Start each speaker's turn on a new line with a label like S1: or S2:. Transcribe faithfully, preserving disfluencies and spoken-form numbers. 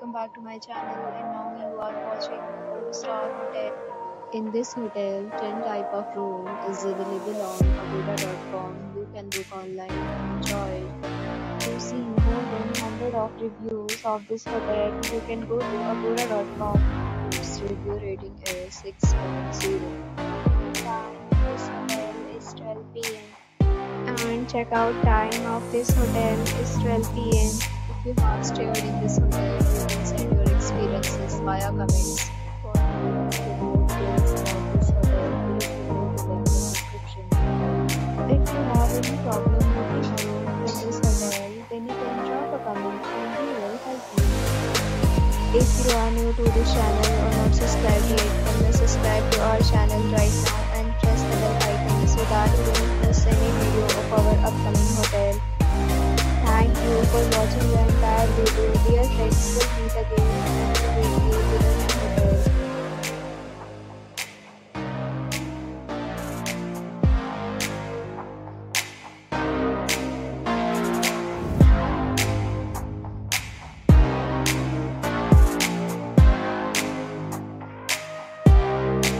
S1: welcome back to my channel, and now you are watching four star hotel. In this hotel, ten type of room is available on agoda dot com. You can book online and enjoy it. To see more than one hundred of reviews of this hotel, you can go to agoda dot com. Its review rating is six point zero. Time this hotel is twelve p m and checkout time of this hotel is twelve p m If you have stayed in this hotel, you can send your experiences via comments. For more details about this hotel, please refer to the description. If you have any problem booking a room in this hotel, then you can drop a comment and we will help you. If you are new to this channel or not subscribed yet, then please subscribe to our channel right now and press the bell icon so that you don't miss any video of our upcoming hotel. Thank you for watching the entire video. Dear friends, we'll meet again.